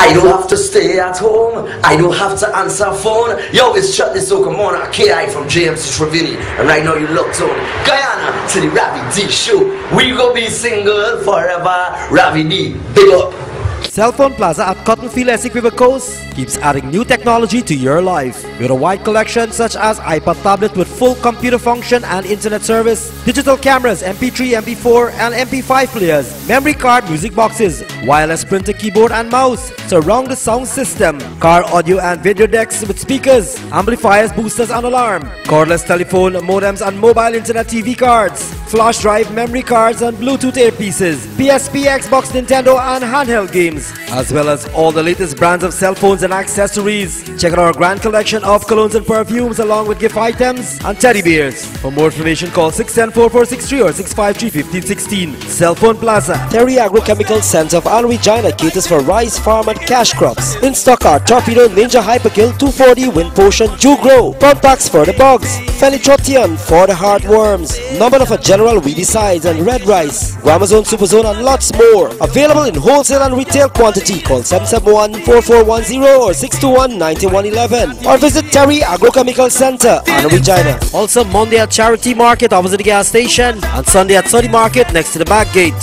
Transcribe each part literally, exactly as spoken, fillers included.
I don't have to stay at home. I don't have to answer phone. Yo, it's Chuck the Soca Mona, K I from J M C Trevini. And right now you locked on Guyana to the Ravi D show. We gonna be single forever. Ravi D, big up. Cellphone Plaza at Cottonfield Essex River Coast keeps adding new technology to your life. With a wide collection such as iPad tablet with full computer function and internet service, digital cameras, M P three, M P four and M P five players, memory card, music boxes, wireless printer, keyboard and mouse, surround the sound system, car audio and video decks with speakers, amplifiers, boosters and alarm, cordless telephone, modems and mobile internet T V cards, flash drive, memory cards and Bluetooth earpieces, P S P, Xbox, Nintendo and handheld games, as well as all the latest brands of cell phones and accessories. Check out our grand collection of colognes and perfumes along with gift items and teddy bears. For more information, call six one zero, four four six three or six five three, one five one six. Cellphone Plaza. Terry Agrochemical Center of Anne Regina caters for rice, farm and cash crops. In stock are Torpedo, Ninja Hyperkill, two forty, Wind Potion, Jew Grow, Pontax for the bugs, Felitrotium for the heartworms, number of a general weedy sides and red rice, Guamazone, Superzone and lots more. Available in wholesale and retail quantity. Call seven seven one, four four one zero or six two one, nine one one one or visit Terry Agrochemical Center, Anne Regina. Also Monday at Charity Market opposite the gas station and Sunday at Sunny Market next to the back gate.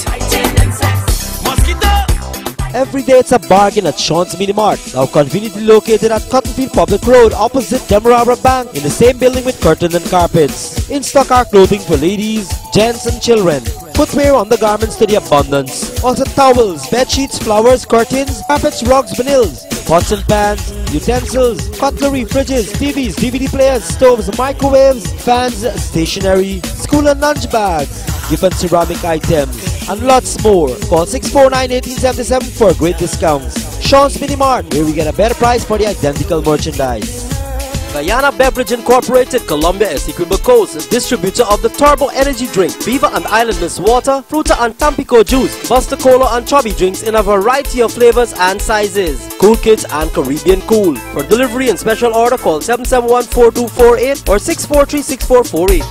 Every day it's a bargain at Sean's Mini Mart, now conveniently located at Cottonfield Public Road opposite Demerara Bank in the same building with curtains and carpets. In stock are clothing for ladies, gents and children. Footwear on the garments to the abundance. Also towels, bed sheets, flowers, curtains, carpets, rugs, vinyls, pots and pans, utensils, cutlery, fridges, T Vs, D V D players, stoves, microwaves, fans, stationery, school and lunch bags, gift and ceramic items, and lots more. Call six four nine, one eight seven seven for great discounts. Sean's Mini Mart, where we get a better price for the identical merchandise. Guyana Beverage Incorporated, Columbia Essex River Coast, distributor of the Turbo Energy Drink, Beaver and Island Mist Water, Fruta and Tampico Juice, Buster Cola and Chubby Drinks in a variety of flavors and sizes, Cool Kids and Caribbean Cool. For delivery and special order, call seven seven one, four two four eight or six four three, six four four eight.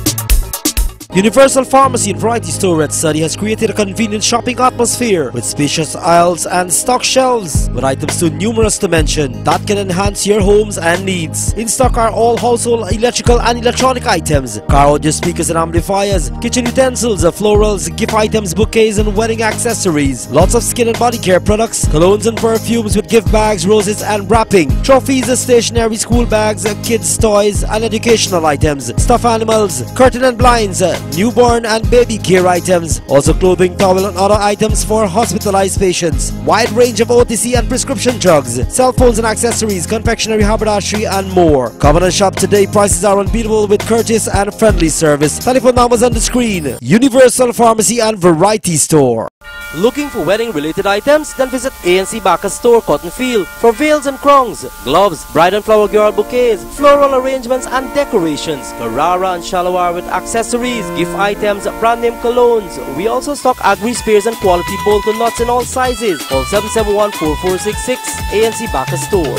Universal Pharmacy and Variety Store at Surrey has created a convenient shopping atmosphere with spacious aisles and stock shelves with items too numerous to mention that can enhance your homes and needs. In stock are all household electrical and electronic items, car audio speakers and amplifiers, kitchen utensils, florals, gift items, bouquets and wedding accessories, lots of skin and body care products, colognes and perfumes with gift bags, roses and wrapping, trophies, stationery, school bags, kids toys and educational items, stuffed animals, curtain and blinds, newborn and baby care items, also clothing, towel and other items for hospitalized patients, wide range of O T C and prescription drugs, cell phones and accessories, confectionery, haberdashery and more. Come and shop today. Prices are unbeatable with courteous and friendly service. Telephone numbers on the screen. Universal Pharmacy and Variety Store. Looking for wedding related items? Then visit A N C Bacchus Store, Cottonfield for veils and crowns, gloves, bride and flower girl bouquets, floral arrangements and decorations, Carrara and Shalawar with accessories, gift items, brand name colognes. We also stock agri spears and quality bolted nuts in all sizes. Call seven seven one, four four six six. A N C Bacchus Store.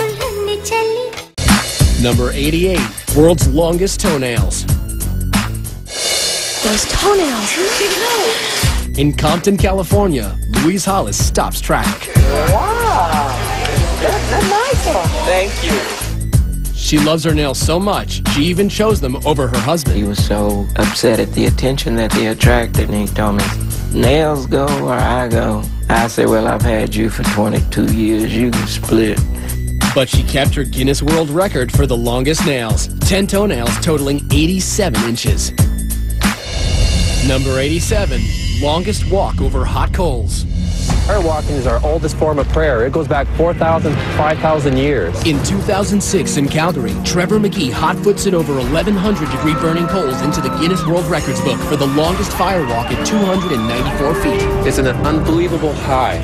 Number eighty-eight, world's longest toenails. Those toenails, where did they go? In Compton, California, Louise Hollis stops traffic. Wow, that's a nice one. Thank you. She loves her nails so much, she even chose them over her husband. He was so upset at the attention that they attracted, and he told me, nails go where I go. I said, well, I've had you for twenty-two years, you can split. But she kept her Guinness World Record for the longest nails, ten toenails totaling eighty-seven inches. Number eighty-seven, longest walk over hot coals. Prayer walking is our oldest form of prayer. It goes back four thousand, five thousand years. In two thousand six in Calgary, Trevor McGee hot-foots it over eleven hundred degree burning coals into the Guinness World Records book for the longest fire walk at two hundred ninety-four feet. It's an unbelievable high.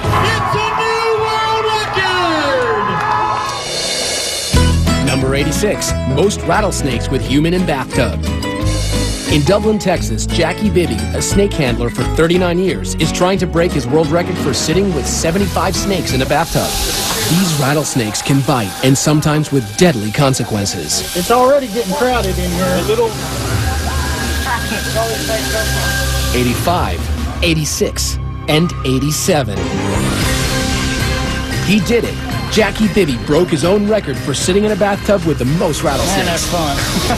It's a new world record! Number eighty-six, most rattlesnakes with human in bathtub. In Dublin, Texas, Jackie Bibby, a snake handler for thirty-nine years, is trying to break his world record for sitting with seventy-five snakes in a bathtub. These rattlesnakes can bite, and sometimes with deadly consequences. It's already getting crowded in here. A little. eighty-five, eighty-six, and eighty-seven. He did it. Jackie Bibby broke his own record for sitting in a bathtub with the most rattlesnakes. Man, that's fun.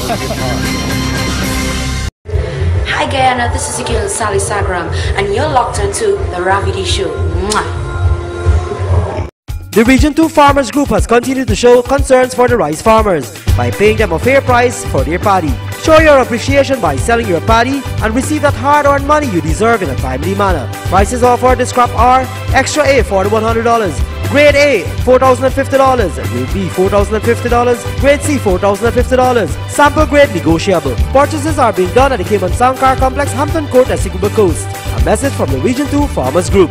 Hi Guyana, this is again Sally Sagram, and you're locked into the Ravi D Show. Mwah. The Region two Farmers Group has continued to show concerns for the rice farmers by paying them a fair price for their paddy. Show your appreciation by selling your paddy and receive that hard-earned money you deserve in a timely manner. Prices offered this crop are Extra A forty-one hundred dollars, Grade A four thousand fifty dollars, Grade B four thousand fifty dollars, Grade C four thousand fifty dollars, Sample grade negotiable. Purchases are being done at the Cayman Sound Car Complex, Hampton Court, Essequibo Coast. A message from the Region two Farmers Group.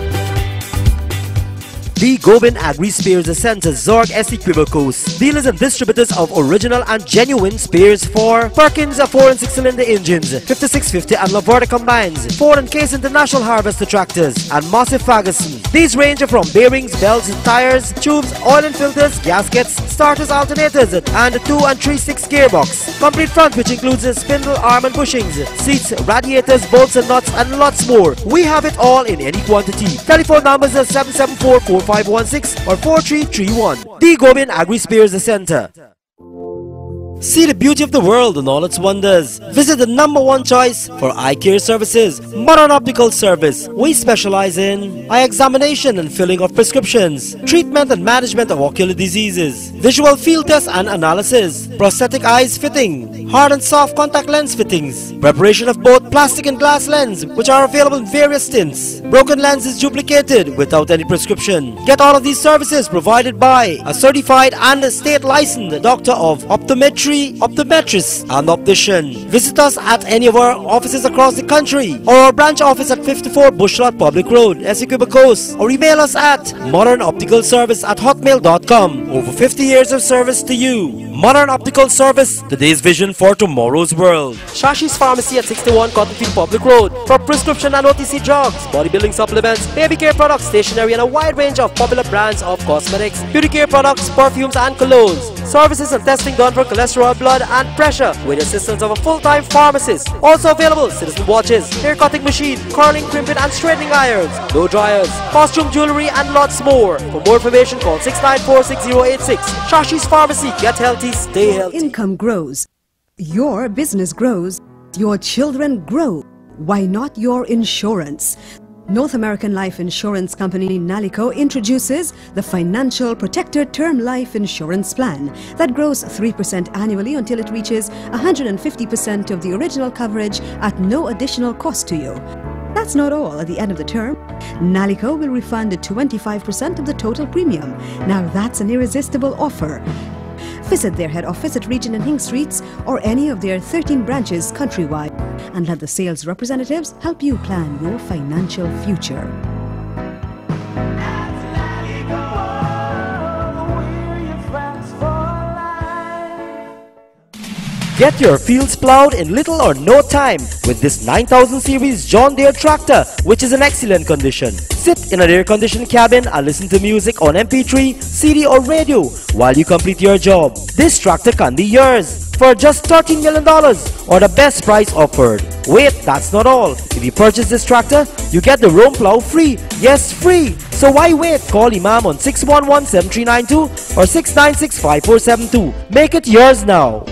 The Gobin Agri Spears Center, Zorg, Essequibo Coast. Dealers and distributors of original and genuine spears for Perkins four and six cylinder engines, fifty-six fifty and Laverda combines, Ford and Case International Harvester tractors, and Massey Ferguson. These range from bearings, belts, tires, tubes, oil and filters, gaskets, starters, alternators, and two and three six gearbox. Complete front, which includes a spindle, arm and bushings, seats, radiators, bolts and nuts, and lots more. We have it all in any quantity. Telephone numbers are seven seven four, four five one six or four three three one. The Gobin Agri Spears Center. See the beauty of the world and all its wonders. Visit the number one choice for eye care services, Modern Optical Service. We specialize in eye examination and filling of prescriptions, treatment and management of ocular diseases, visual field test and analysis, prosthetic eyes fitting, hard and soft contact lens fittings, preparation of both plastic and glass lens, which are available in various tints. Broken lens is duplicated without any prescription. Get all of these services provided by a certified and state licensed doctor of optometry, optometrist and optician. Visit us at any of our offices across the country or our branch office at fifty-four Bushlot Public Road, Essequibo Coast, or email us at modern optical service at hotmail dot com. Over fifty years of service to you. Modern Optical Service, today's vision for tomorrow's world. Shashi's Pharmacy at sixty-one Cottonfield Public Road for prescription and O T C drugs, bodybuilding supplements, baby care products, stationery, and a wide range of popular brands of cosmetics, beauty care products, perfumes, and colognes. Services and testing done for cholesterol, blood, and pressure with the assistance of a full-time pharmacist. Also available citizen watches, hair cutting machine, curling, crimping, and straightening irons, blow dryers, costume jewelry, and lots more. For more information, call six nine four, six zero eight six. Shashi's Pharmacy. Get healthy, stay healthy. Income grows, your business grows, your children grow. Why not your insurance? North American Life Insurance Company Nalico introduces the Financial Protector Term Life Insurance Plan that grows three percent annually until it reaches one hundred fifty percent of the original coverage at no additional cost to you. That's not all. At the end of the term, Nalico will refund twenty-five percent of the total premium. Now that's an irresistible offer. Visit their head office at Regent and Hing Streets or any of their thirteen branches countrywide and let the sales representatives help you plan your financial future. Get your fields plowed in little or no time with this nine thousand series John Deere tractor, which is in excellent condition. Sit in an air-conditioned cabin and listen to music on M P three, C D or radio while you complete your job. This tractor can be yours for just thirteen million dollars or the best price offered. Wait, that's not all. If you purchase this tractor, you get the Roam Plow free. Yes, free. So why wait? Call Imam on six one one, seven three nine two or six nine six, five four seven two. Make it yours now.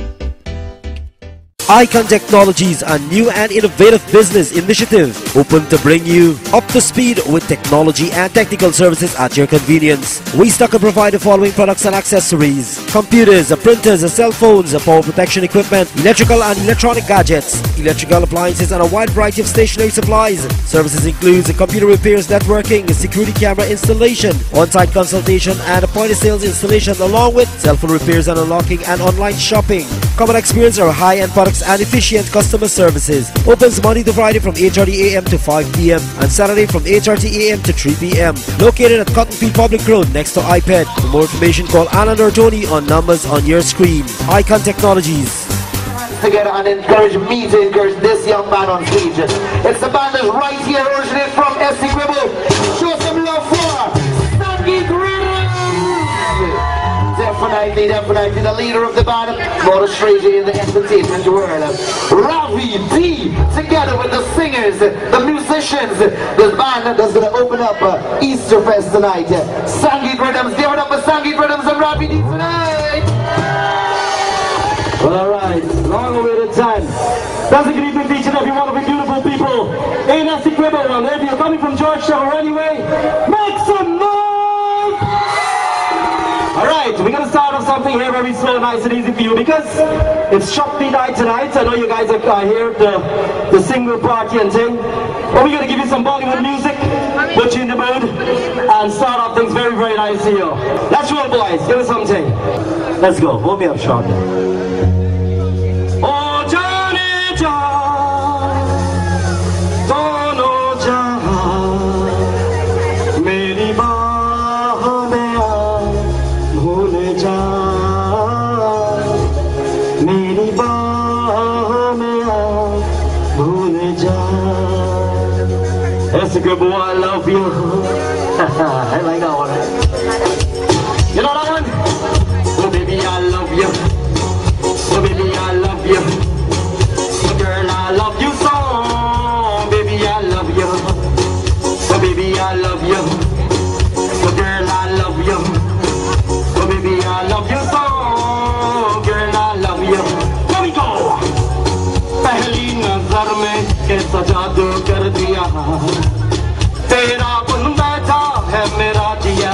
Icon Technologies, a new and innovative business initiative open to bring you up to speed with technology and technical services at your convenience. We stock and provide the following products and accessories: computers, printers, cell phones, power protection equipment, electrical and electronic gadgets, electrical appliances, and a wide variety of stationery supplies. Services includes computer repairs, networking, security camera installation, on-site consultation, and point of sales installation, along with cell phone repairs and unlocking and online shopping. Come and experience our high-end products and efficient customer services. Opens Monday to Friday from eight thirty a m to five p m and Saturday from eight thirty a m to three p m Located at Cottonfield Public Road next to iPad. For more information, call Alan or Tony on numbers on your screen. Icon Technologies. Together and encourage me to encourage this young man on stage. It's the band that's right here, originated from Essequibo. Show some love for Stanky Green. definitely, definitely the leader of the band, more stranger in the entertainment world. Ravi D, together with the singers, the musicians, the band that's gonna open up uh, Easter Fest tonight. Sangeet Rhythms, give it up for Sangeet Rhythms and Ravi D tonight. Well, alright, long awaited time. That's a good evening to each and every one of you beautiful people. Ain't that the crib around there? If you're coming from Georgetown or anyway, make some noise! Alright, we're gonna start off something here very slow, nice and easy for you because it's Shakti night tonight. I know you guys are uh, here, the, the single party and thing. But we're gonna give you some Bollywood music, put you in the mood, and start off things very, very nice for you. Let's roll, boys, give us something. Let's go, hold me up short. That's a good boy, I love you. I like that one. You know that one? Oh baby, I love you. Oh baby, I love you. Oh girl, I love you so. Baby, I love you. Oh baby, I love you. Oh girl, I love you. Oh baby, I love you so. Girl, I love you. Here we go. पहली नजर में कैसा जादू कर दिया तेरा बन बैठा है मेरा दिया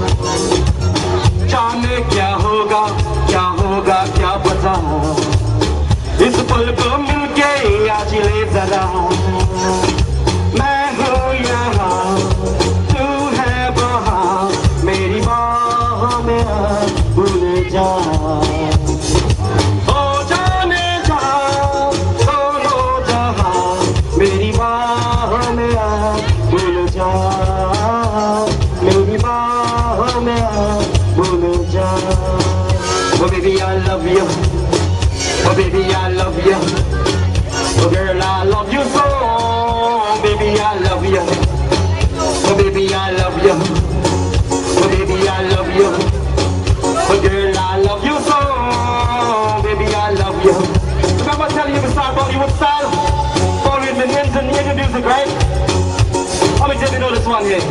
जाने क्या होगा क्या होगा क्या पता इस पल को मिलके आज ले जरा मैं हूँ यहाँ तू है वहाँ मेरी बाहों में भूल जा Oh baby, I love you. Oh baby, I love you. Oh girl, I love you so. Baby, I love you. Oh baby, I love you. Oh baby, I love you. Oh girl, I love you so. Baby, I love you. Remember telling you to start Bollywood style? Bollywood minions and Indian music, right? Let me tell you know this one here.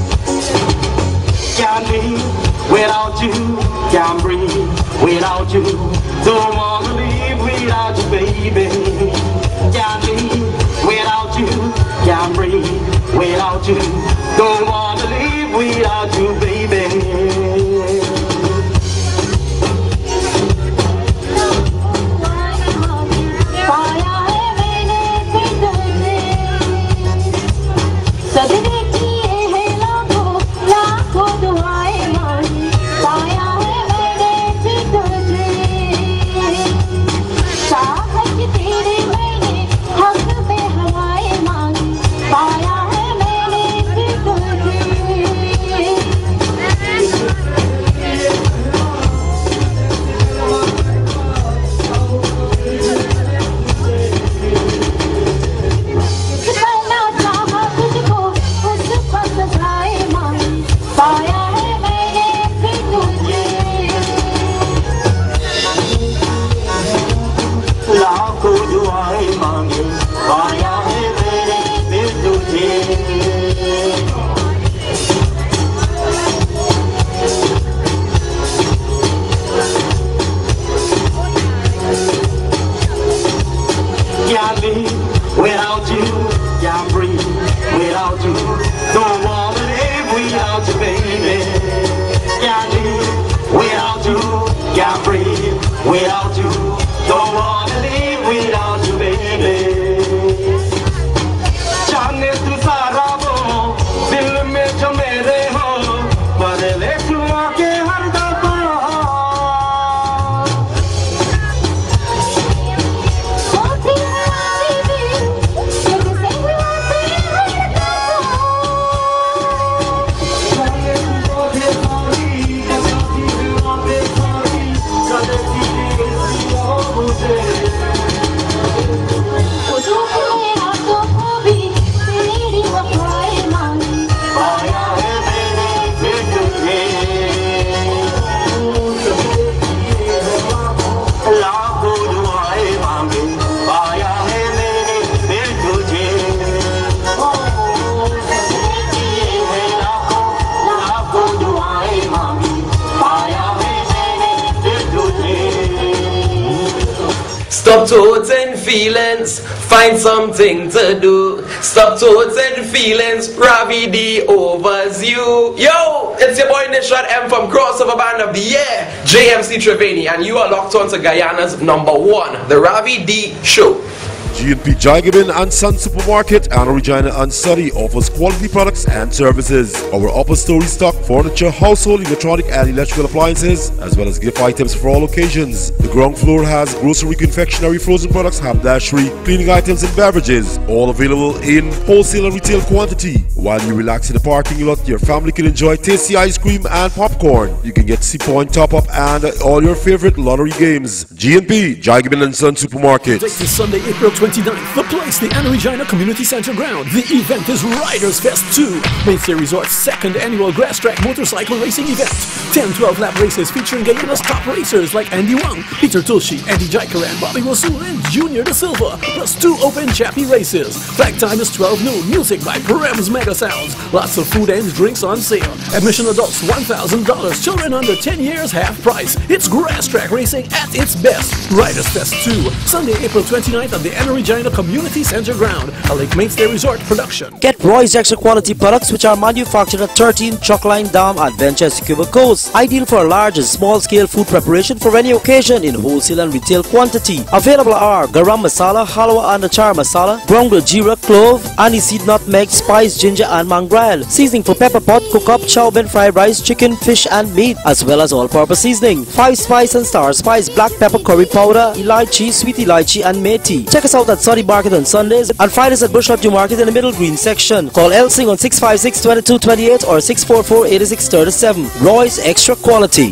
Can't live without you, can't breathe without you. Don't wanna live without you, baby. Can't live without you, can't breathe without you. Don't wanna live without you, baby. Can't live without you, can't breathe without you. Don't wanna live without you, baby. Can't live without you, can't breathe without you. Don't wanna live without you, baby. जाने तू सारा वो दिल में जो मेरे हो बदले तू आके हर दफा Oh, Stop toting feelings, find something to do. Stop toting feelings, Ravi D overs you. Yo, it's your boy Nishad M from Crossover Band of the Year, J M C Trevini, and you are locked on to Guyana's number one, the Ravi D Show. G and P Jagabin and Son Supermarket, Anna Regina and Surrey offers quality products and services. Our upper story stock furniture, household, electronic and electrical appliances, as well as gift items for all occasions. The ground floor has grocery, confectionery, frozen products, haberdashery, cleaning items and beverages, all available in wholesale and retail quantity. While you relax in the parking lot, your family can enjoy tasty ice cream and popcorn. You can get C Point Top Up and all your favorite lottery games. G and P Jagabin and Son Supermarket. This is Sunday, April twenty-ninth, the place, the Anna Regina Community Center ground. The event is Riders Fest two, Mainstay Resort's second annual grass track motorcycle racing event. ten twelve lap races featuring Guyana's top racers like Andy Wang, Peter Tulshi, Andy Jaikaran, Bobby Rasul, and Junior Da Silva, plus two open chappy races. Flag time is twelve noon. Music by Prem's Mega Sounds. Lots of food and drinks on sale. Admission adults one thousand dollars. Children under ten years half price. It's grass track racing at its best. Riders Fest two, Sunday, April twenty-ninth at the Anna Regina Community Center ground, a Lake Mainstay Resort production. Get Roy's extra quality products which are manufactured at thirteen Chuckline Dam, Adventure, Essequibo Coast. Ideal for a large and small scale food preparation for any occasion in wholesale and retail quantity. Available are garam masala, halwa and achar masala, ground jeera, clove, aniseed, nutmeg, spice, ginger and mangrel. Seasoning for pepper pot, cook up, chow mein, fried rice, chicken, fish and meat, as well as all-purpose seasoning. Five spice and star spice, black pepper, curry powder, elaichi, sweet elaichi and methi. Check us out at Surrey Market on Sundays and find us at Bush Avenue Market in the Middle Green section. Call Elsing on six five six, two two two eight or six four four, eight six three seven. Roy's Extra Quality.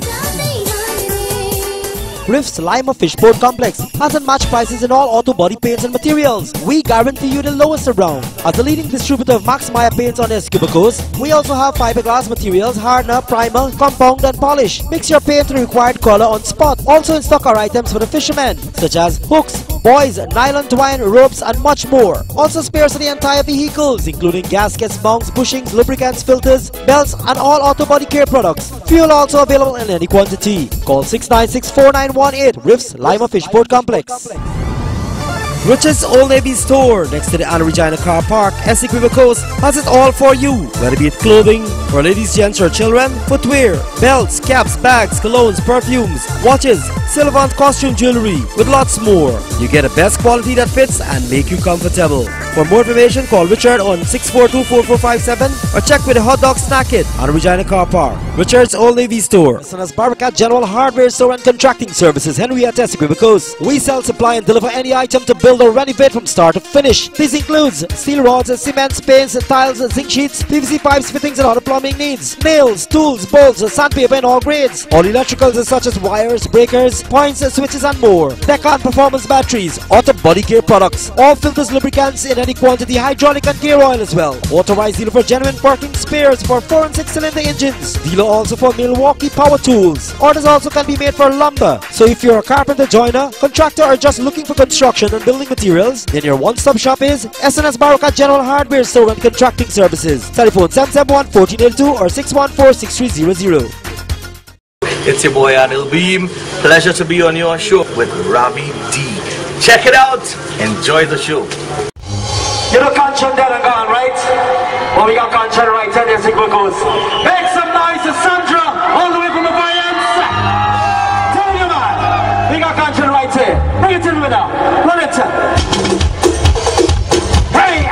Riff's Lima Fishport Complex has unmatched prices in all auto body paints and materials. We guarantee you the lowest around. As the leading distributor of Max Meyer paints on the Essequibo Coast, we also have fiberglass materials, hardener, primer, compound and polish. Mix your paint to the required color on spot. Also in stock are items for the fishermen, such as hooks, buoys, nylon twine, ropes and much more. Also spares for the entire vehicles, including gaskets, mounts, bushings, lubricants, filters, belts and all auto body care products. Fuel also available in any quantity. Call six nine six, four nine one eight, Riff's Lima Fishport Complex. Richard's Old Navy store next to the Anna Regina Car Park, Essequibo Coast, has it all for you. Whether be it clothing for ladies, gents or children, footwear, belts, caps, bags, colognes, perfumes, watches, silver and costume jewelry, with lots more. You get the best quality that fits and make you comfortable. For more information, call Richard on six four two, four four five seven or check with the Hot Dog Snack It, Anna Regina Car Park. Richard's Old Navy store. Sona's Barbicat General Hardware Store and Contracting Services, Henrietta, Essequibo Coast. We sell, supply and deliver any item to build or renovate from start to finish. This includes steel rods, cement, paints, tiles, zinc sheets, P V C pipes, fittings and other plumbing needs. Nails, tools, bolts, sandpaper in all grades. All electricals such as wires, breakers, points, switches and more. Deccan Performance Batteries, auto body care products. All filters, lubricants in any quantity, hydraulic and gear oil as well. Authorized dealer for genuine working spares for four and six cylinder engines. Dealer also for Milwaukee power tools. Orders also can be made for lumber. So if you're a carpenter, joiner, contractor or just looking for construction and building materials, then your one-stop shop is S N S Barbicat General Hardware Store and Contracting Services. Telephone seven seven one, one four eight two or six one four, six three zero zero. It's your boy Adil Beam. Pleasure to be on your show with Ravi D. Check it out. Enjoy the show. You know Kanchan dead and gone, right? Well, we got Kanchan right there, there's Igbo Coast. Make some noise to Sandra, all the way from the Bayans. Tell you man, we got Kanchan right here. Bring it in with now. Run it. Hey!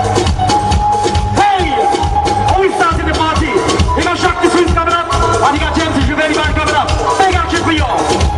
Hey! How we starting the party? We got Shock the Swiss coming up, and you got James the Juveni Band coming up. Big action for you all.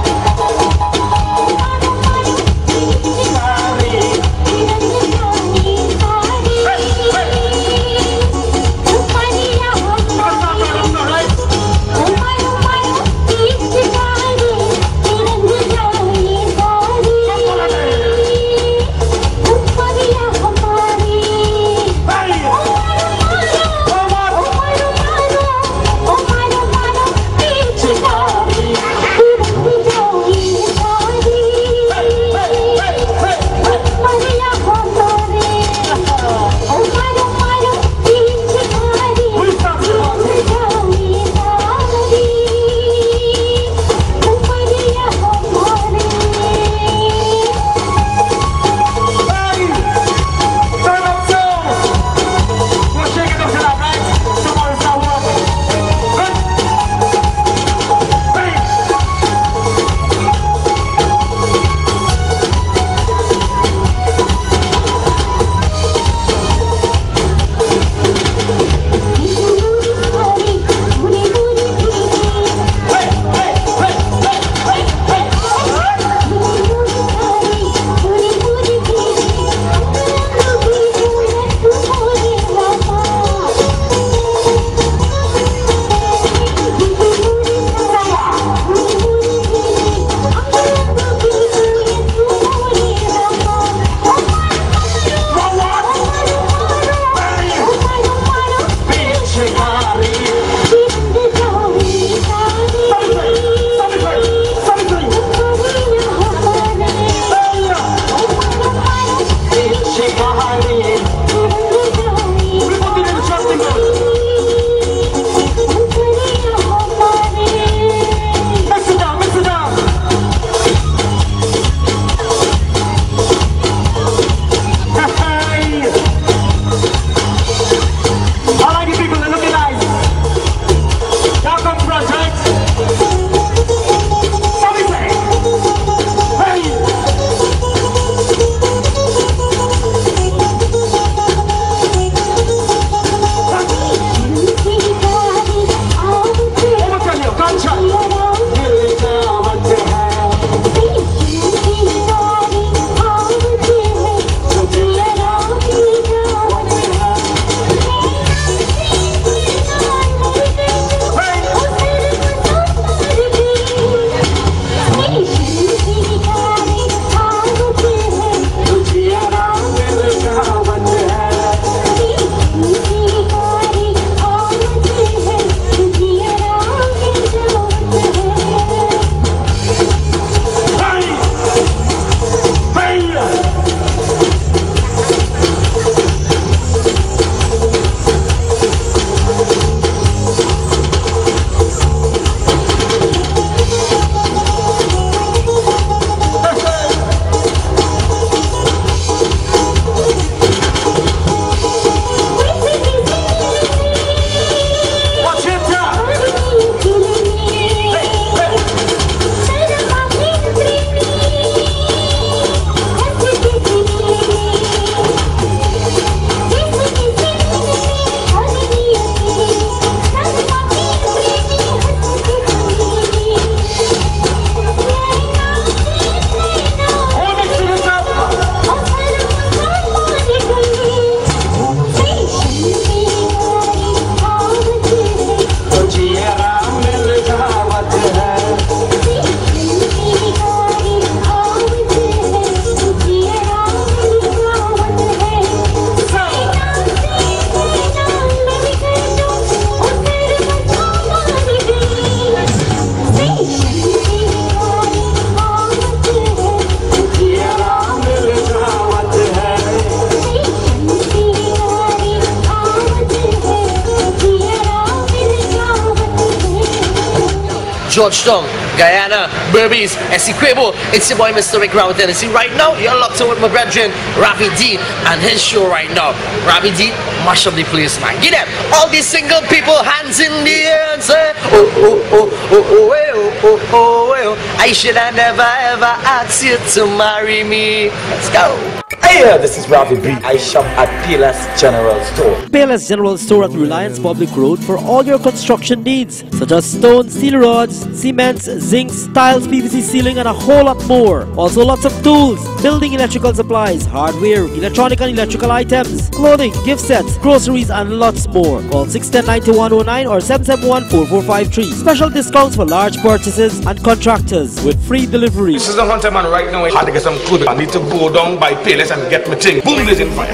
Georgetown, Guyana, Berbice, Essequibo. It's your boy Mister Rick Round Tennessee. Right now, you're locked in with my brethren, Ravi D, and his show right now. Ravi D, mash up the place, man. Get them. All these single people, hands in the air and say, oh, oh, oh, oh, oh, oh, oh, oh, oh. I should have never ever asked you to marry me. Let's go. Hey, this is Ravi B. I shop at Payless General Store. Payless General Store at Reliance Public Road for all your construction needs, such as stone, steel rods, cements, zincs, tiles, P V C ceiling, and a whole lot more. Also lots of tools, building electrical supplies, hardware, electronic and electrical items, clothing, gift sets, groceries, and lots more. Call six one zero, nine one zero nine or seven seven one, four four five three. Special discounts for large purchases and contractors with free delivery. This is the hunter man right now. I had to get some good. I need to go down by Payless and get my thing. Boom, blazing fire.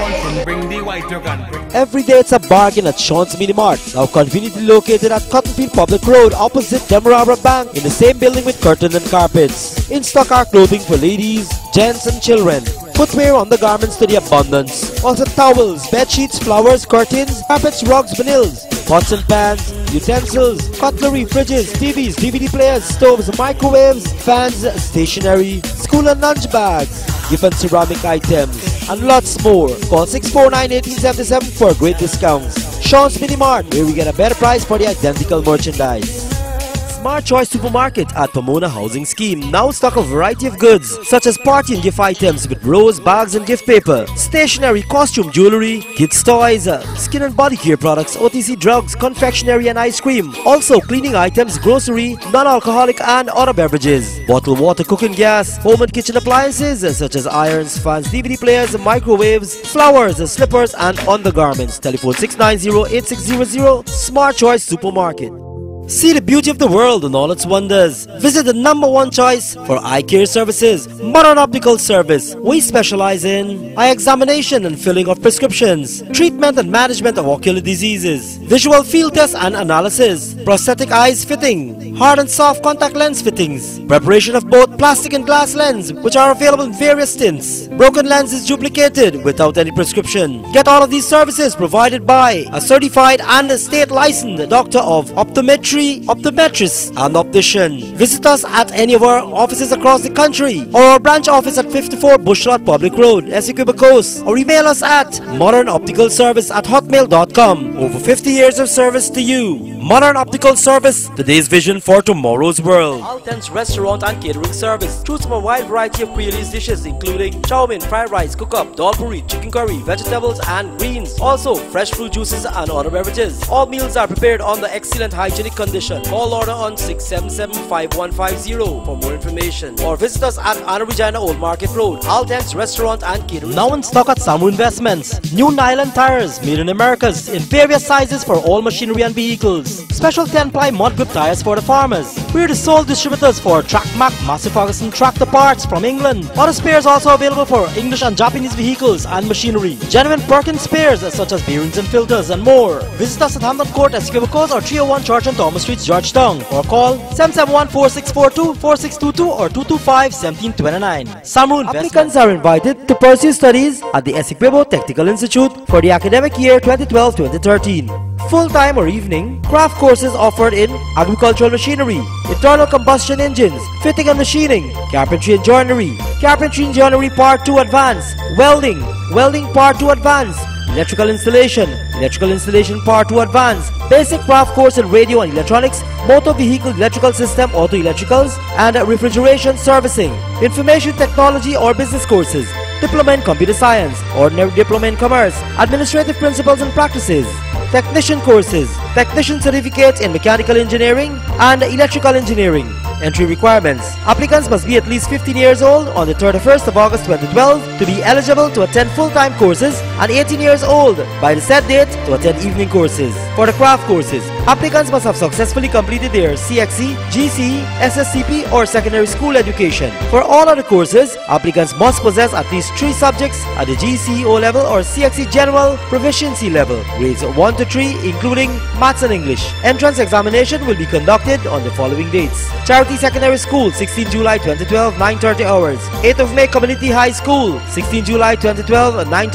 Every day it's a bargain at Sean's Mini Mart, now conveniently located at Cottonfield Public Road opposite Demerara Bank in the same building with curtain and carpets. In stock are clothing for ladies, gents and children. Footwear on the garments to the abundance. Also towels, bed sheets, flowers, curtains, carpets, rugs, vanills, pots and pans, utensils, cutlery, fridges, T Vs, D V D players, stoves, microwaves, fans, stationery, school and lunch bags, gift and ceramic items, and lots more. Call six four nine, one eight seven seven for great discounts. Sean's Mini Mart, where we get a better price for the identical merchandise. Smart Choice Supermarket at Pomona Housing Scheme now stock a variety of goods such as party and gift items with rose, bags and gift paper, stationery, costume, jewelry, kids toys, uh, skin and body care products, O T C drugs, confectionery and ice cream. Also cleaning items, grocery, non-alcoholic and other beverages, bottled water, cooking gas, home and kitchen appliances uh, such as irons, fans, D V D players, microwaves, flowers, uh, slippers and undergarments. Telephone six nine zero, eight six zero zero. Smart Choice Supermarket. See the beauty of the world and all its wonders. Visit the number one choice for eye care services, Modern Optical Service. We specialize in eye examination and filling of prescriptions, treatment and management of ocular diseases, visual field test and analysis, prosthetic eyes fitting, hard and soft contact lens fittings, preparation of both plastic and glass lens, which are available in various tints. Broken lens is duplicated without any prescription. Get all of these services provided by a certified and state licensed doctor of optometry, optometrist and optician. Visit us at any of our offices across the country or our branch office at fifty-four Bushlot Public Road, Essequibo Coast, or email us at modern optical service at hotmail dot com. Over fifty years of service to you. Modern Optical Service, today's vision for tomorrow's world. Alten's Restaurant and Catering Service. Choose from a wide variety of Creole's dishes including chow mein, fried rice, cook-up, dal puri, chicken curry, vegetables and greens. Also fresh fruit juices and other beverages. All meals are prepared under excellent hygienic condition. Call order on six seven seven, five one five zero for more information or visit us at Anna Regina Old Market Road. Alten's Restaurant and Catering. Now in stock at Samu Investments. New nylon tires made in Americas in various sizes for all machinery and vehicles. Special ten ply mud grip tires for the farmers. We're the sole distributors for TrackMac, Massey Ferguson tractor parts from England. Other spares also available for English and Japanese vehicles and machinery. Genuine Perkins spares such as bearings and filters and more. Visit us at Hampton Court, Essequibo Coast or three oh one Church and Thomas Street, Georgetown, or call seven seven one, four six four two, four six two two or two two five, one seven two nine. Samu Applicants are invited to pursue studies at the Essequibo Technical Institute for the academic year twenty twelve twenty thirteen. Full-time or evening, craft courses offered in agricultural machinery, internal combustion engines, fitting and machining, carpentry and joinery, carpentry and joinery part two advanced, welding, welding part two advanced, electrical installation, electrical installation part two advanced, basic craft course in radio and electronics, motor vehicle electrical system, auto electricals, and refrigeration servicing, information technology or business courses, diploma in computer science, ordinary diploma in commerce, administrative principles and practices, technician courses, technician certificate in mechanical engineering and electrical engineering. Entry requirements. Applicants must be at least fifteen years old on the thirty-first of August twenty twelve to be eligible to attend full-time courses and eighteen years old by the set date to attend evening courses. For the craft courses, applicants must have successfully completed their C X E, G C E, S S C P or secondary school education. For all other courses, applicants must possess at least three subjects at the G C E O level or C X E General Proficiency level, grades one to three including Maths and English. Entrance examination will be conducted on the following dates. Charity Secondary School, sixteenth July twenty twelve, nine thirty hours. eighth of May Community High School, sixteenth July twenty twelve, nine thirty hours.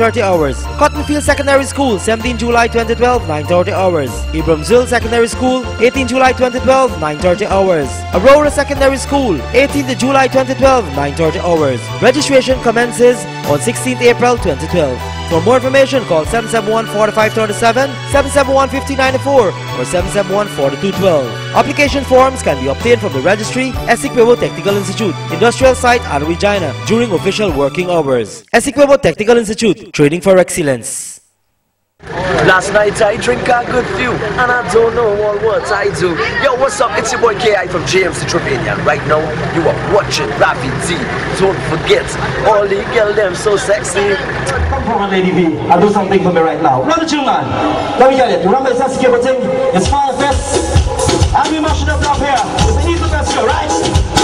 hours. Cottonfield Secondary School, seventeenth July twenty twelve, nine thirty hours. Abramsville Secondary School, eighteenth July twenty twelve, nine thirty hours. Aurora Secondary School, eighteenth July twenty twelve, nine thirty hours. Registration commences on sixteenth April twenty twelve. For more information, call seven seven one, four five three seven, seven seven one, five oh nine four or seven seven one, four two one two. Application forms can be obtained from the registry, Essequibo Technical Institute, Industrial Site, Anna Regina, during official working hours. Essequibo Technical Institute, training for excellence. Last night I drink a good few, and I don't know all what I do. Yo, what's up? It's your boy K I from J M C Trevania. Right now, you are watching Ravi D. Don't forget, all the girls them so sexy. Come on, Lady V. I'll do something for me right now. Run the tune, man. Let me tell you, you remember this Essequibo thing? It's Fire Fest. I'll be mashing up down here. It's the Easter Fest show, right?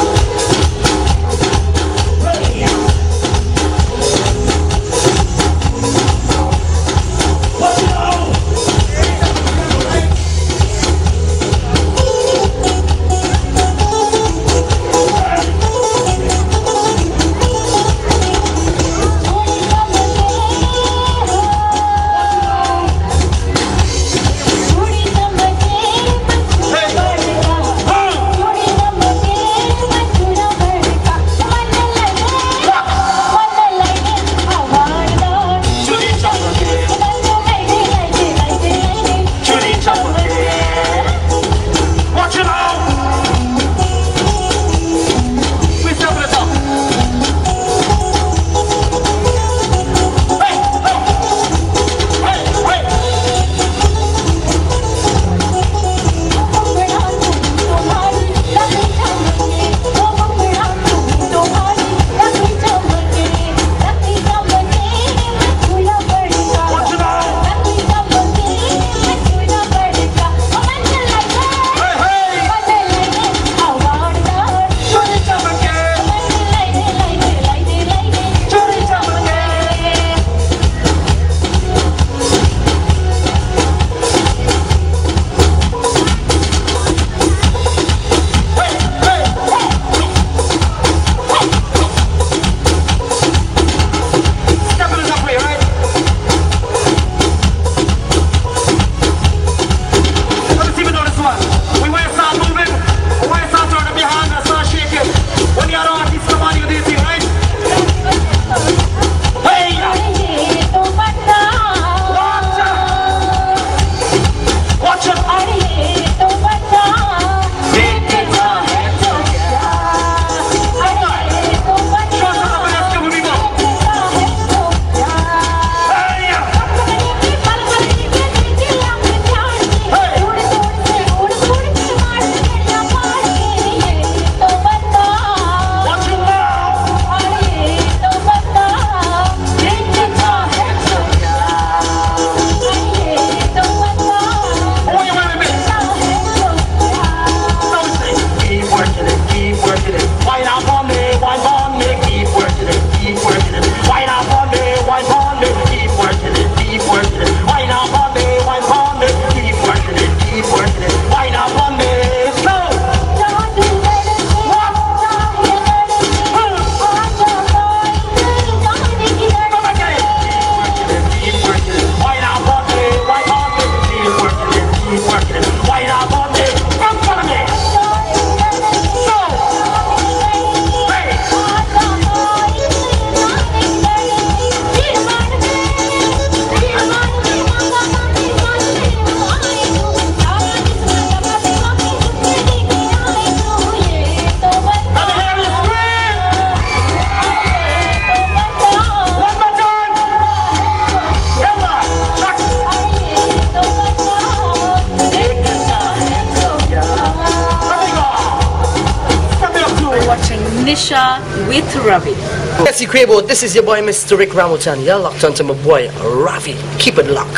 Nisha with Ravi. Essequibo, this is your boy Mister Rick Ramilton. You're locked onto my boy Ravi. Keep it locked.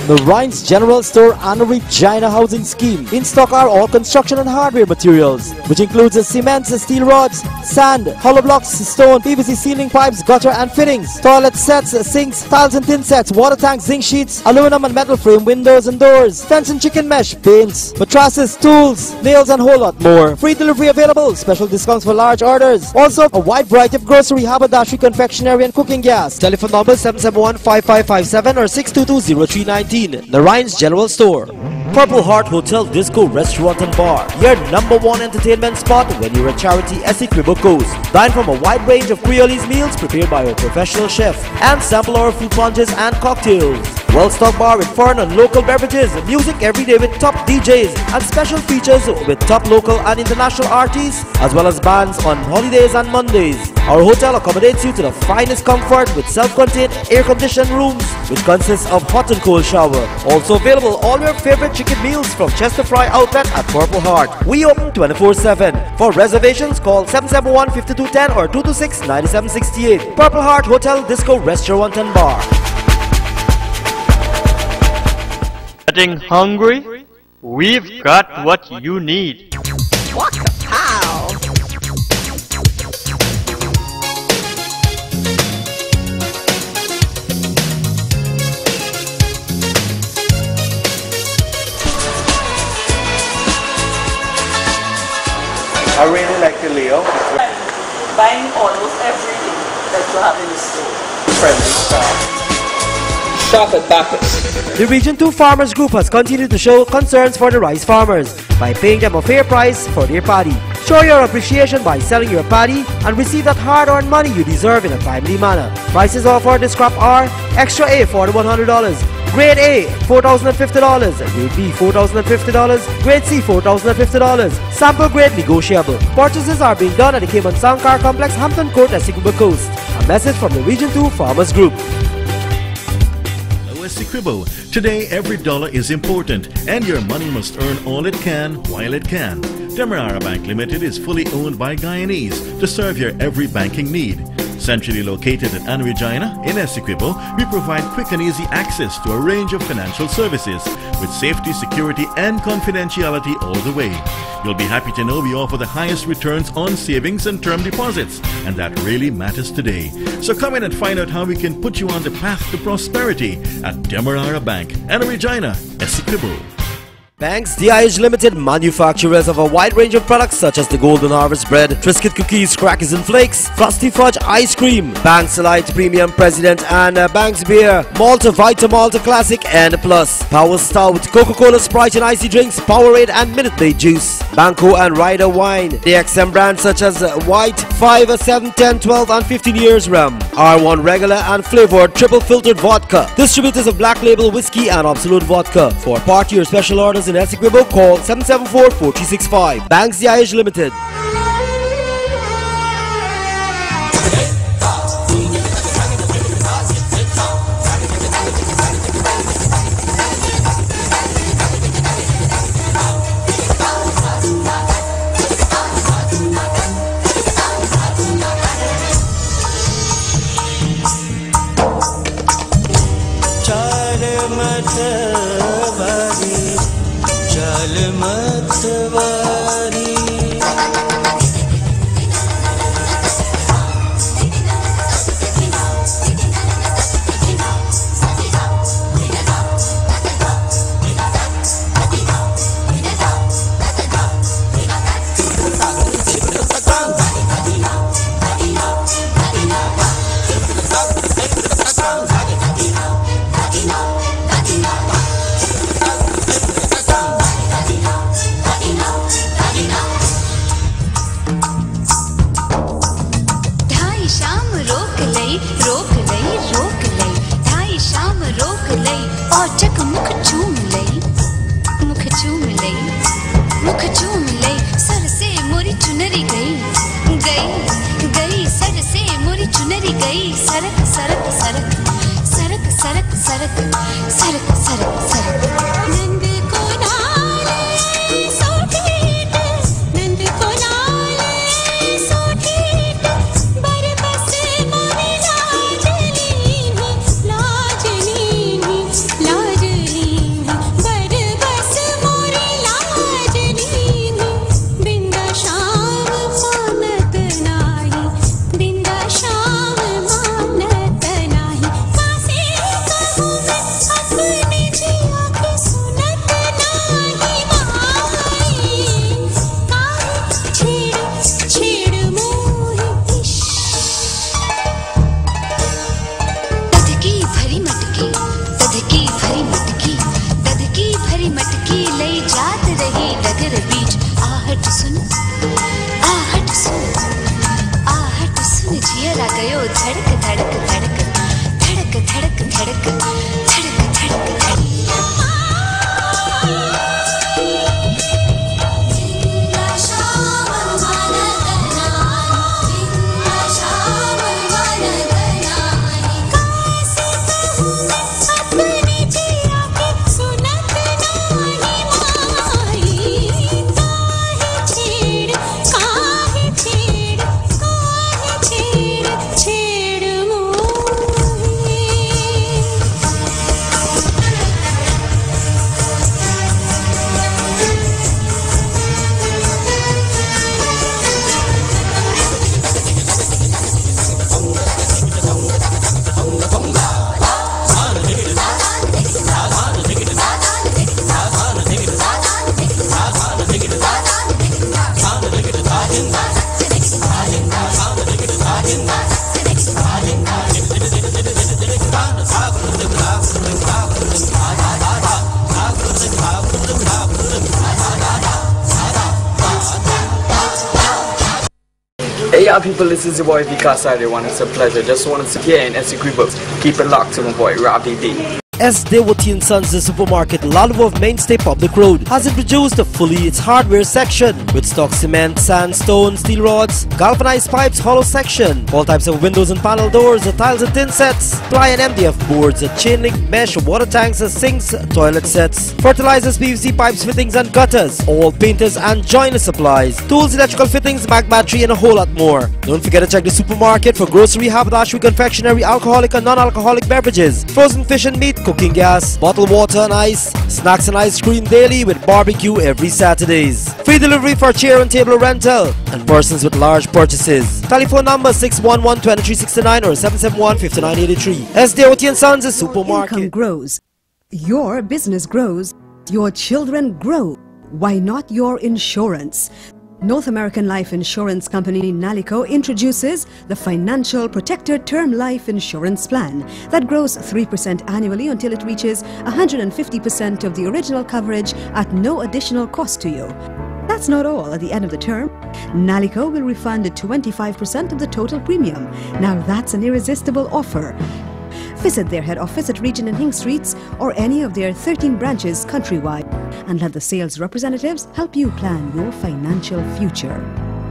The Rhines General Store and Regina Housing Scheme. In stock are all construction and hardware materials, which includes cement, steel rods, sand, hollow blocks, stone, P V C ceiling pipes, gutter and fittings, toilet sets, sinks, tiles and tin sets, water tanks, zinc sheets, aluminum and metal frame windows and doors, fence and chicken mesh, paints, mattresses, tools, nails and a whole lot more. Free delivery available, special discounts for large orders. Also, a wide variety of grocery, haberdashery, confectionery and cooking gas. Telephone number seven seven one, five five five seven or six two two, zero three one nine. The Rhines General Store. Purple Heart Hotel, Disco, Restaurant and Bar. Your number one entertainment spot when you're at Charity Essequibo Coast. Dine from a wide range of Creolese meals prepared by our professional chef and sample our fruit punches and cocktails. Well-stocked bar with foreign and local beverages, music every day with top D Js and special features with top local and international artists as well as bands on holidays and Mondays. Our hotel accommodates you to the finest comfort with self-contained air-conditioned rooms which consists of hot and cold shower. Also available all your favorite chicken meals from Chester Fry Outlet at Purple Heart. We open twenty-four seven. For reservations call seven seven one, five two one zero or two two six, nine seven six eight. Purple Heart Hotel, Disco, Restaurant and Bar. Getting hungry? We've got what you need. What the pow? I really like the layout. Buying almost everything that you have in the store. Friendly stuff. Shop at Bacchus. The Region two Farmers Group has continued to show concerns for the rice farmers by paying them a fair price for their paddy. Show your appreciation by selling your paddy and receive that hard-earned money you deserve in a timely manner. Prices offered this crop are Extra A four thousand one hundred dollars, Grade A four thousand fifty dollars, Grade B four thousand fifty dollars, Grade C four thousand fifty dollars, Sample grade negotiable. Purchases are being done at the Cayman Sound Car Complex, Hampton Court, Essequibo Coast. A message from the Region two Farmers Group. Essequibo. Today, every dollar is important, and your money must earn all it can while it can. Demerara Bank Limited is fully owned by Guyanese to serve your every banking need. Centrally located at Anna Regina in Essequibo, we provide quick and easy access to a range of financial services with safety, security, and confidentiality all the way. You'll be happy to know we offer the highest returns on savings and term deposits, and that really matters today. So come in and find out how we can put you on the path to prosperity at Demerara Bank, Anna Regina, Essequibo. Banks D I H Limited, manufacturers of a wide range of products such as the Golden Harvest Bread, Triscuit Cookies, Crackers and Flakes, Frosty Fudge Ice Cream, Banks Light Premium President and uh, Banks Beer, Malta Vita Malta Classic and Plus, Power Stout, Coca-Cola, Sprite and Icy Drinks, Powerade and Minute Maid Juice, Banco and Ryder Wine, the X M brands such as uh, White, five, seven, ten, twelve and fifteen years rum, R one regular and flavored triple filtered vodka, distributors of Black Label Whiskey and Absolute Vodka. For party or special orders in Essequibo, call seven seven four, four three six five. Banks D I H Limited. Yeah, people, this is your boy Vikas One. It's a pleasure. Just wanted to hear in Essequibo. Keep it locked to my boy Ravi D. S. Dewati and Sons, the supermarket Lalawa Mainstay Public Road, has introduced a fully its hardware section with stock cement, sandstone, steel rods, galvanized pipes, hollow section, all types of windows and panel doors, tiles and tin sets, ply and M D F boards, chain link mesh, water tanks, sinks, toilet sets, fertilizers, P V C pipes, fittings and gutters, all painters and joiner supplies, tools, electrical fittings, mag battery and a whole lot more. Don't forget to check the supermarket for grocery, haberdashery, confectionery, alcoholic and non-alcoholic beverages, frozen fish and meat, cooking gas, bottled water and ice, snacks and ice cream daily with barbecue every Saturdays. Free delivery for chair and table rental and persons with large purchases. Telephone number six one one, two three six nine or seven seven one, five nine eight three. S. Dewati and Sons, a supermarket. Income grows. Your business grows. Your children grow. Why not your insurance? North American Life Insurance Company Nalico introduces the Financial Protector Term Life Insurance Plan that grows three percent annually until it reaches one hundred fifty percent of the original coverage at no additional cost to you. That's not all. At the end of the term, Nalico will refund twenty-five percent of the total premium. Now that's an irresistible offer. Visit their head office at Regent and Hing Streets or any of their thirteen branches countrywide and let the sales representatives help you plan your financial future.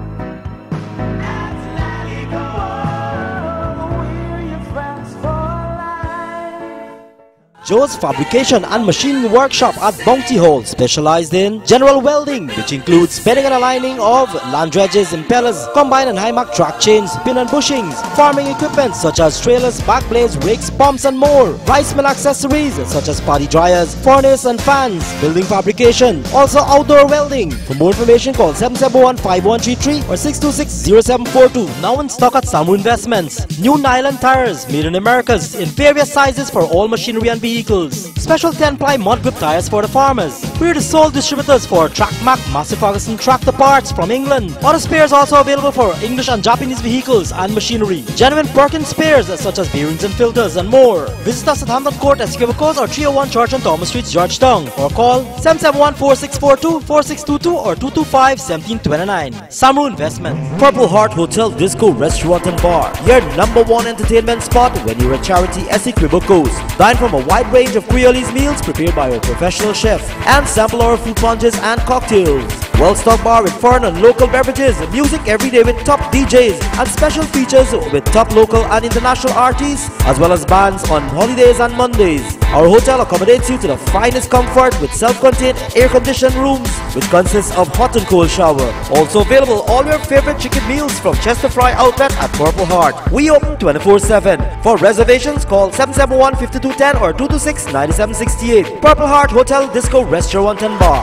Joe's Fabrication and Machining Workshop at Bounty Hall, specialized in general welding, which includes bending and aligning of land dredges, impellers, combine and high-mark track chains, pin and bushings, farming equipment such as trailers, back blades, rakes, pumps and more, rice mill accessories such as paddy dryers, furnace and fans, building fabrication, also outdoor welding. For more information, call seven seven one, five one three three or six two six, zero seven four two. Now in stock at Samu Investments. New nylon tires made in Americas in various sizes for all machinery and vehicles. Special ten ply mud grip tires for the farmers. We're the sole distributors for TrackMac, Massey Ferguson tractor parts from England. Other spares also available for English and Japanese vehicles and machinery. Genuine Perkins spares such as bearings and filters and more. Visit us at Hampton Court, Esquivo or three oh one Church and Thomas Street, Georgetown, or call seven seven one, four six four two, four six two two or two two five, one seven two nine. Samru Investment. Purple Heart Hotel, Disco, Restaurant and Bar. Your number one entertainment spot when you're at Charity Essequibo Coast. Dine from a wide range of Creolese meals prepared by our professional chef and sample our food plunges and cocktails. Well-stocked bar with foreign and local beverages, music every day with top D Js and special features with top local and international artists as well as bands on holidays and Mondays. Our hotel accommodates you to the finest comfort with self-contained air-conditioned rooms which consists of hot and cold shower. Also available all your favorite chicken meals from Chester Fry Outlet at Purple Heart. We open twenty-four seven. For reservations, call seven seven one, five two one zero or two two six, nine seven six eight. Purple Heart Hotel, Disco, Restaurant and Bar.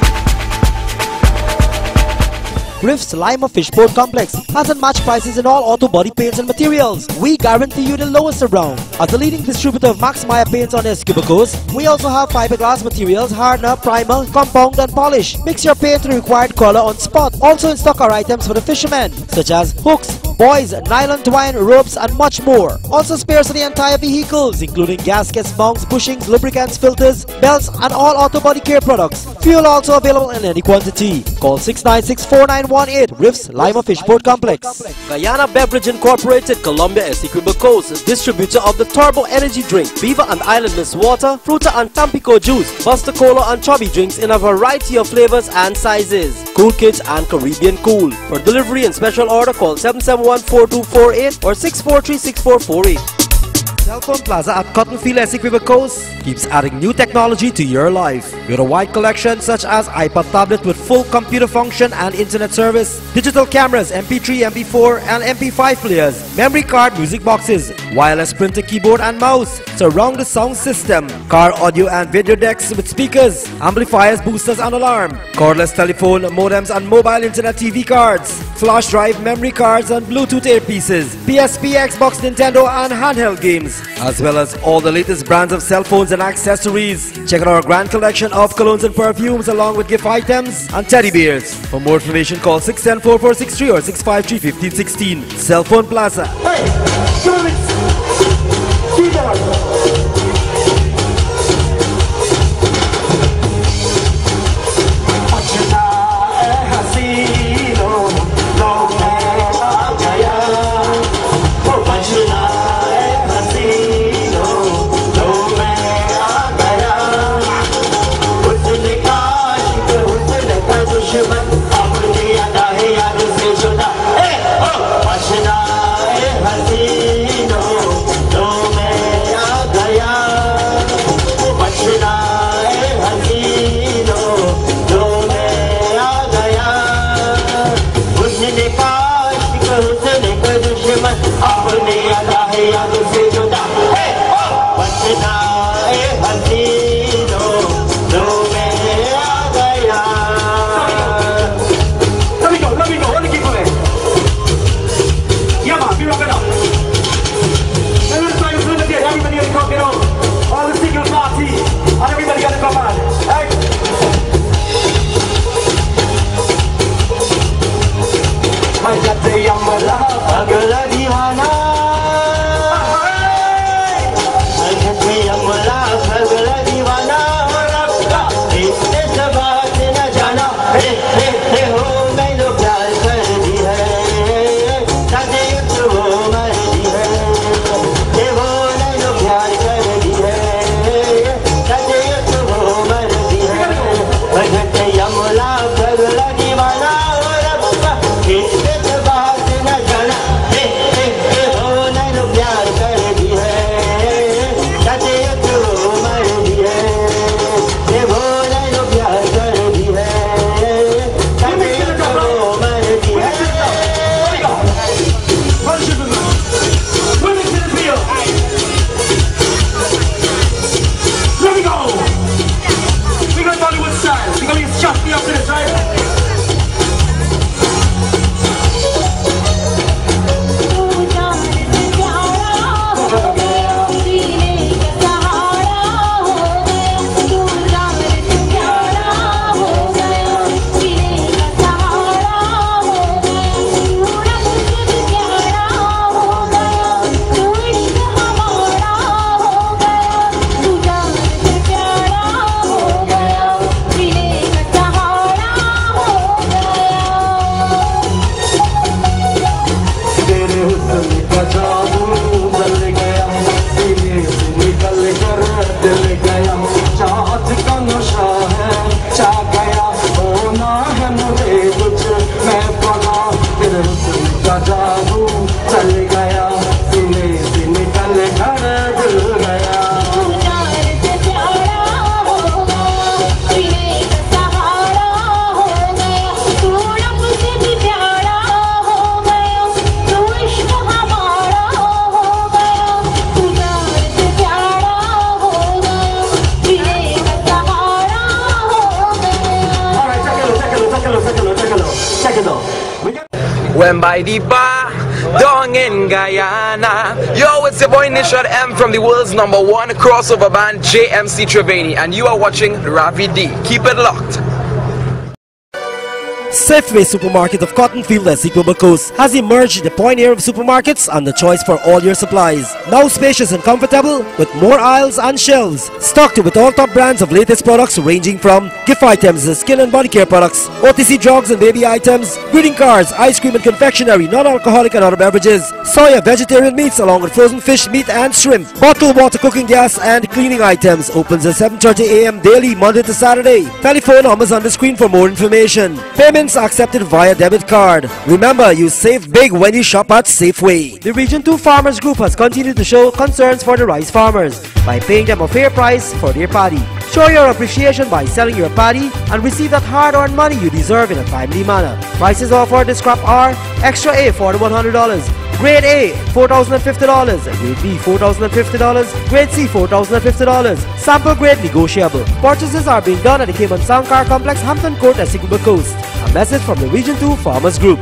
Griff's Lima Fishport Complex has unmatched prices in all auto body paints and materials. We guarantee you the lowest around. As the leading distributor of Max Meyer paints on the Esquibo Coast, we also have fiberglass materials, hardener, primer, compound and polish. Mix your paint to the required color on spot. Also in stock are items for the fishermen such as hooks, buoys, nylon twine, ropes and much more. Also spares for the entire vehicles including gaskets, mounts, bushings, lubricants, filters, belts and all auto body care products. Fuel also available in any quantity. Call six nine six, four nine one eight. Riffs Lima Fishport Complex. Guyana Beverage Incorporated, Columbia, Essequibo Coast, distributor of the Turbo Energy Drink, Beaver and Island Mist Water, Fruta and Tampico Juice, Buster Cola and Chubby drinks in a variety of flavors and sizes. Cool Kids and Caribbean Cool. For delivery and special order, call seven seven one, four two four eight or six four three, six four four eight. Cellphone Plaza at Cottonfield, Essequibo Coast keeps adding new technology to your life. With a wide collection such as iPad tablet with full computer function and internet service, digital cameras, M P three, M P four and M P five players, memory card, music boxes, wireless printer, keyboard and mouse, surround the sound system, car audio and video decks with speakers, amplifiers, boosters and alarm, cordless telephone, modems and mobile internet T V cards, flash drive, memory cards and Bluetooth earpieces, P S P, Xbox, Nintendo and handheld games, as well as all the latest brands of cell phones and accessories. Check out our grand collection of colognes and perfumes along with gift items and teddy bears. For more information, call six one zero, four four six three or six five three, one five one six. Cellphone Plaza. Hey, When by the bar, down in Guyana. Yo, it's your boy Nishad M from the world's number one crossover band J M C Treveni, and you are watching Ravi D. Keep it locked. Safeway Supermarket of Cottonfield, Essequibo Coast has emerged the pioneer of supermarkets and the choice for all your supplies. Now spacious and comfortable with more aisles and shelves. Stocked with all top brands of latest products ranging from gift items, skin and body care products, O T C drugs and baby items, greeting cards, ice cream and confectionery, non-alcoholic and other beverages, soya, vegetarian meats along with frozen fish, meat and shrimp, bottled water, cooking gas and cleaning items. Opens at seven thirty a m daily, Monday to Saturday. Telephone numbers on the screen for more information. Payments are accepted via debit card. Remember, you save big when you shop at Safeway. The Region two Farmers Group has continued to show concerns for the rice farmers by paying them a fair price for their paddy. Show your appreciation by selling your paddy and receive that hard-earned money you deserve in a timely manner. Prices offered this crop are Extra A four thousand one hundred dollars, Grade A four thousand fifty dollars, Grade B four thousand fifty dollars, Grade C four thousand fifty dollars, Sample grade negotiable. Purchases are being done at the Cayman Sound Car Complex, Hampton Court, Essequibo Coast. A message from the Region two Farmers Group.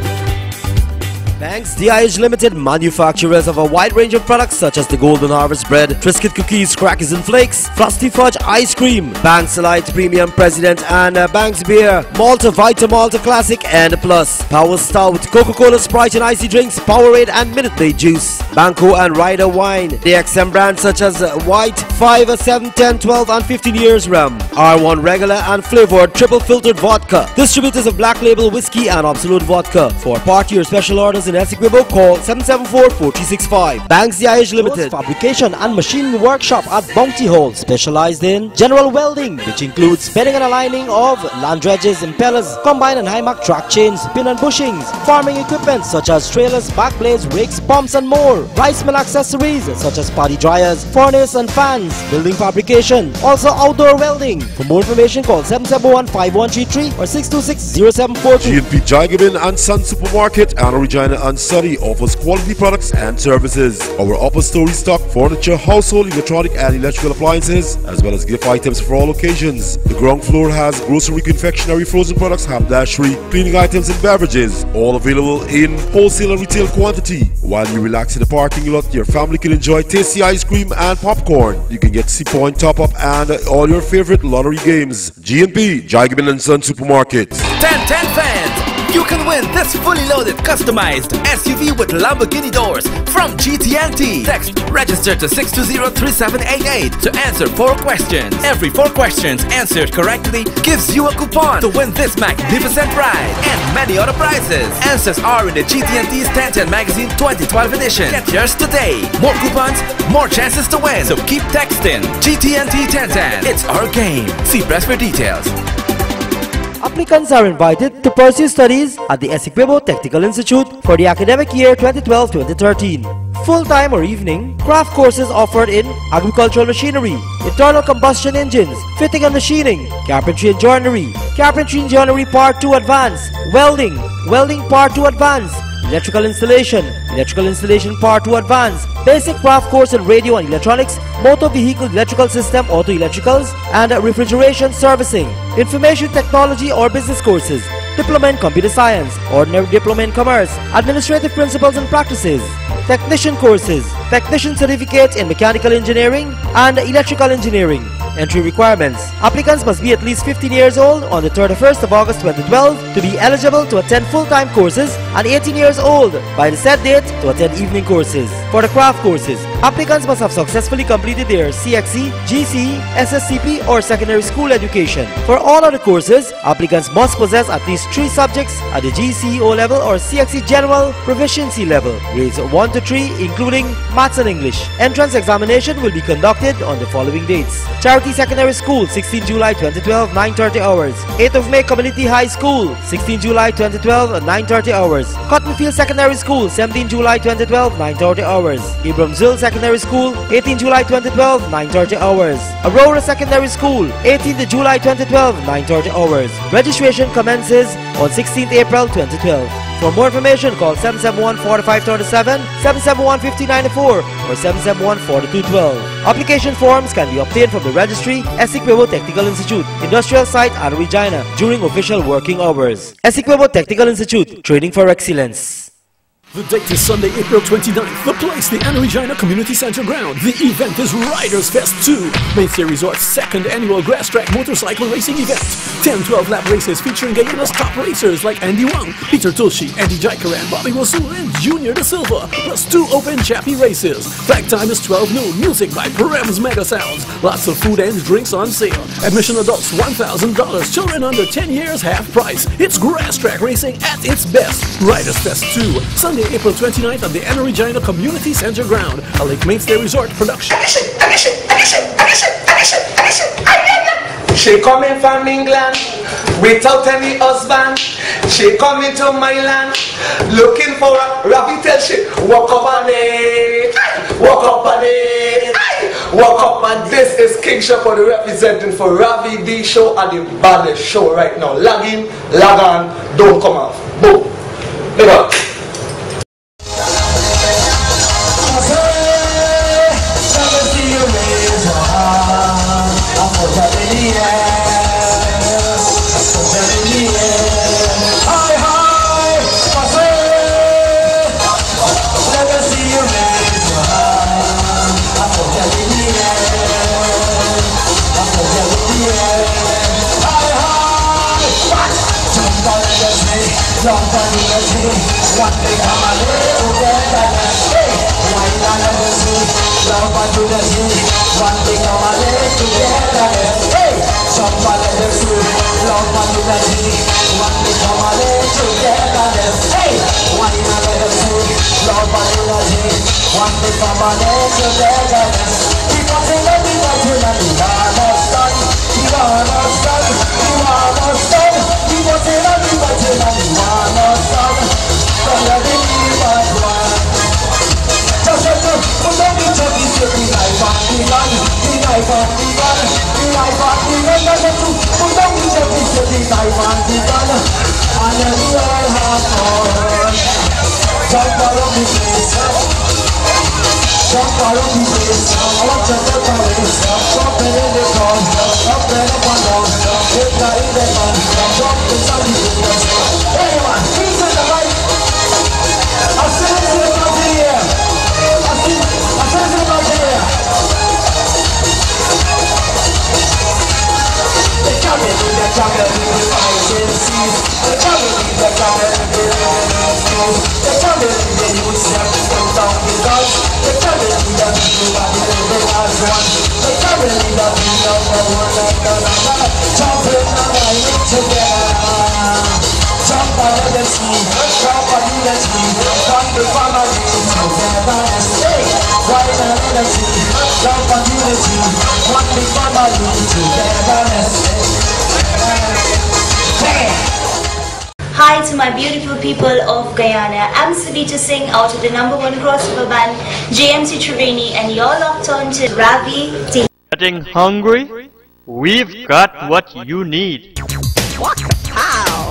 Banks D I H Limited, manufacturers of a wide range of products such as the Golden Harvest Bread, Triscuit Cookies, Crackers and Flakes, Frosty Fudge Ice Cream, Banks Light Premium President and uh, Banks Beer, Malta Vita Malta Classic and Plus, Power Stout, Coca-Cola, Sprite and Icy Drinks, Powerade and Minute Maid Juice, Banco and Ryder Wine, the X M brands such as uh, White, five, seven, ten, twelve and fifteen years rum, R one regular and flavored triple filtered vodka, distributors of Black Label Whiskey and Absolute Vodka. For party or special orders in Essequibo, call seven seven four, four three six five. Banks D I H Limited. Fabrication and machining workshop at Bounty Hall, specialized in general welding, which includes bedding and aligning of land dredges, impellers, combine and high mark track chains, pin and bushings, farming equipment such as trailers, back blades, rakes, pumps and more, rice mill accessories such as paddy dryers, furnace and fans, building fabrication, also outdoor welding. For more information, call seven seven one, five one three three or six two six, zero seven four two. G and P Jagabin and Son Supermarket, Anna Regina and Surrey offers quality products and services. Our upper story stock furniture, household, electronic and electrical appliances, as well as gift items for all occasions. The ground floor has grocery, confectionery, frozen products, haberdashery, cleaning items and beverages, all available in wholesale and retail quantity. While you relax in the parking lot, your family can enjoy tasty ice cream and popcorn. You can get C-Point top-up and all your favorite lottery games. G and P Jagabin and Son Supermarket. ten ten fans! You can win this fully loaded, customized S U V with Lamborghini doors from G T N T. Text register to six two zero, three seven eight eight to answer four questions. Every four questions answered correctly gives you a coupon to win this magnificent prize and many other prizes. Answers are in the G T N T's ten ten Magazine twenty twelve edition. Get yours today. More coupons, more chances to win. So keep texting G T N T ten ten. It's our game. See press for details. Applicants are invited to pursue studies at the Essequibo Technical Institute for the academic year twenty twelve twenty thirteen. Full-time or evening, craft courses offered in agricultural machinery, internal combustion engines, fitting and machining, carpentry and joinery, carpentry and joinery part two advanced, welding, welding part two advanced, electrical installation, electrical installation part two advanced, basic craft course in radio and electronics, motor vehicle electrical system, auto electricals, and refrigeration servicing, information technology or business courses, diploma in computer science, ordinary diploma in commerce, administrative principles and practices, technician courses, technician certificate in mechanical engineering and electrical engineering. Entry requirements. Applicants must be at least fifteen years old on the thirty-first of August twenty twelve to be eligible to attend full-time courses and eighteen years old by the said date to attend evening courses. For the craft courses, applicants must have successfully completed their C X E, G C E, S S C P or secondary school education. For all other courses, applicants must possess at least three subjects at the G C E O level or C X E General Proficiency level, grades one to three including Maths and English. Entrance examination will be conducted on the following dates. Charity Secondary School, sixteenth July twenty twelve, nine thirty hours. eighth of May Community High School, sixteenth July twenty twelve, nine thirty hours. Cottonfield Secondary School, seventeenth July twenty twelve, nine thirty hours. Abramsville Secondary School, eighteenth July twenty twelve, nine thirty hours. Aurora Secondary School, eighteenth July twenty twelve, nine thirty hours. Registration commences on sixteenth April twenty twelve. For more information, call seven seven one, four five two seven, seven seven one, five zero nine four or seven seven one, four two one two. Application forms can be obtained from the registry, Essequibo Technical Institute, Industrial Site at Regina during official working hours. Essequibo Technical Institute, training for excellence. The date is Sunday, April twenty-ninth. The place, the Anna Regina Community Center ground. The event is Riders Fest two, Mainstay Resort's second annual grass track motorcycle racing event. ten twelve lap races featuring Guyana's top racers like Andy Wang, Peter Tulshi, Andy Jaikaran, Bobby Wasul, and Junior Da Silva, plus two open chappy races. Flag time is twelve noon. Music by Perem's Mega Sounds. Lots of food and drinks on sale. Admission adults one thousand dollars. Children under ten years half price. It's grass track racing at its best. Riders Fest two, Sunday, April twenty-ninth at the Anna Regina Community Center ground, a Lake Mainstay Resort production. She coming from England without any husband. She coming to my land looking for a Ravi. Tell she walk up on it, walk up on it, walk up on. This is King Shepherd representing for Ravi D Show at the baddest show right now. Log in, log on, don't come off. Boom. Big up. One thing I'm a little better. Hey, why not let us see? Love and do the sea. One thing I'm a little better. Hey, somebody let us see. Love and do the sea. One thing I'm a little better. Hey, why not let us see? Love and do the sea. One thing I'm a little better. Because in every battle and you are not done. You are not done. You are not done. Because in every battle and you are not done. Hi to my beautiful people of Guyana. I'm Savita Singh out of the number one crossover band J M C Triveni, and you're locked on to Ravi D. Getting hungry? We've got what you need. What the hell?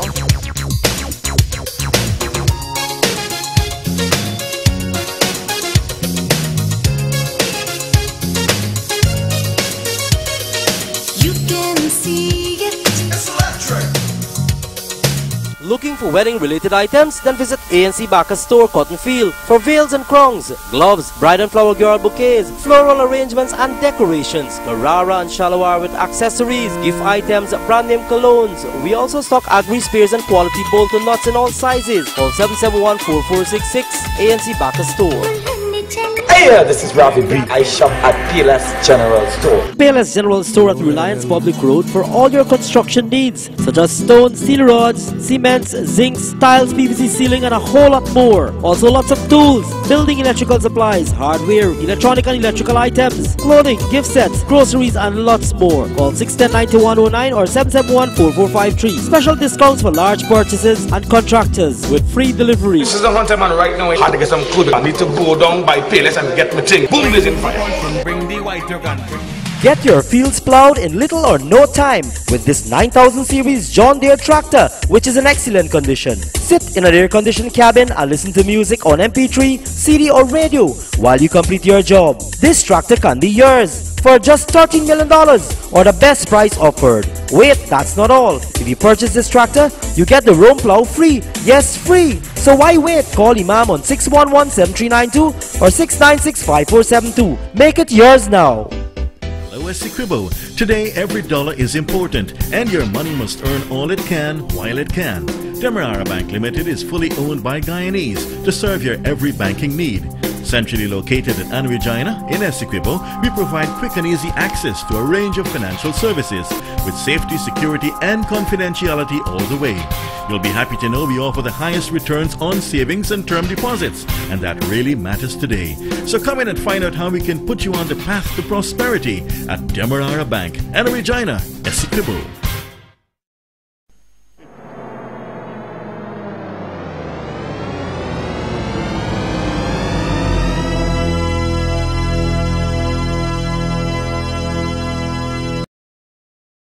You can see it. It's electric. Looking for wedding related items? Then visit A N C Bacchus Store, Cottonfield for veils and crowns, gloves, bride and flower girl bouquets, floral arrangements and decorations, Carrara and Shalawar with accessories, gift items, brand name colognes. We also stock agri spears and quality Bolton nuts in all sizes. Call seven seven one, four four six six. A N C Bacchus Store. Hey, this is Ravi B. I shop at Payless General Store. Payless General Store at Reliance Public Road for all your construction needs, such as stone, steel rods, cements, zincs, tiles, P V C ceiling, and a whole lot more. Also lots of tools, building electrical supplies, hardware, electronic and electrical items, clothing, gift sets, groceries, and lots more. Call six one zero, nine two one zero nine or seven seven one, four four five three. Special discounts for large purchases and contractors with free delivery. This is the hunter man right now. I had to get some food. I need to go down by Payless and get my thing. Boom, is in fire. Bring the white dragon. Get your fields plowed in little or no time with this nine thousand series John Deere tractor, which is in excellent condition. Sit in an air-conditioned cabin and listen to music on M P three, C D or radio while you complete your job. This tractor can be yours for just thirteen million dollars or the best price offered. Wait, that's not all. If you purchase this tractor, you get the Roam Plow free. Yes, free. So why wait? Call Imam on six one one, seven three nine two or six nine six, five four seven two. Make it yours now. Hello, Essequibo. Today, every dollar is important, and your money must earn all it can while it can. Demerara Bank Limited is fully owned by Guyanese to serve your every banking need. Centrally located at Anne Regina in Essequibo, we provide quick and easy access to a range of financial services with safety, security, and confidentiality all the way. You'll be happy to know we offer the highest returns on savings and term deposits, and that really matters today. So come in and find out how we can put you on the path to prosperity at Demerara Bank, Anne Regina, Essequibo.